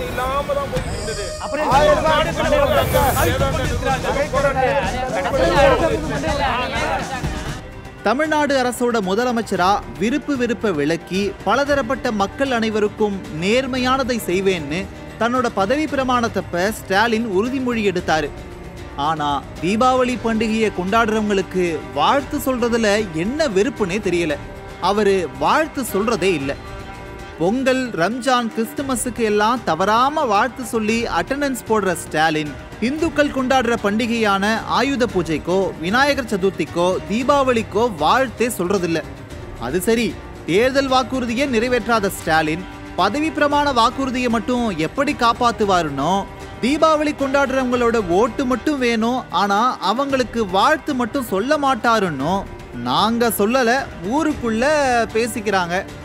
பேச்சுவார்த்தை இல்லாம தான் போயிட்டு இருந்தது. தமிழ்நாடு அரசோட முதலமைச்சரா விருப்ப விலக்கி பலதரப்பட்ட மக்கள் அனைவருக்கும் நேர்மையானதை செய்வேன்னு தன்னோட பதவி பிரமாணத்தப்ப ஸ்டாலின் உறுதிமொழி எடுத்தாரு. ஆனா தீபாவளி பண்டிகையை கொண்டாடுறவங்களுக்கு வாழ்த்து சொல்றதுல என்ன வெறுப்புனே தெரியல. அவரு வாழ்த்து சொல்றதே இல்லை. பொங்கல், ரம்ஜான், கிறிஸ்துமஸுக்கு எல்லாம் தவறாம வாழ்த்து சொல்லி அட்டெண்டன்ஸ் போடுற ஸ்டாலின் இந்துக்கள் கொண்டாடுற பண்டிகையான ஆயுத பூஜைக்கோ, விநாயகர் சதுர்த்திக்கோ, தீபாவளிக்கோ வாழ்த்தே சொல்றதில்ல. அது சரி, தேர்தல் வாக்குறுதியை நிறைவேற்றாத ஸ்டாலின் பதவி பிரமாண வாக்குறுதியை மட்டும் எப்படி காப்பாத்துவாருன்னோ, தீபாவளி கொண்டாடுறவங்களோட ஓட்டு மட்டும் வேணும், ஆனா அவங்களுக்கு வாழ்த்து மட்டும் சொல்ல மாட்டாருன்னோ நாங்க சொல்லல, ஊருக்குள்ள பேசிக்கிறாங்க.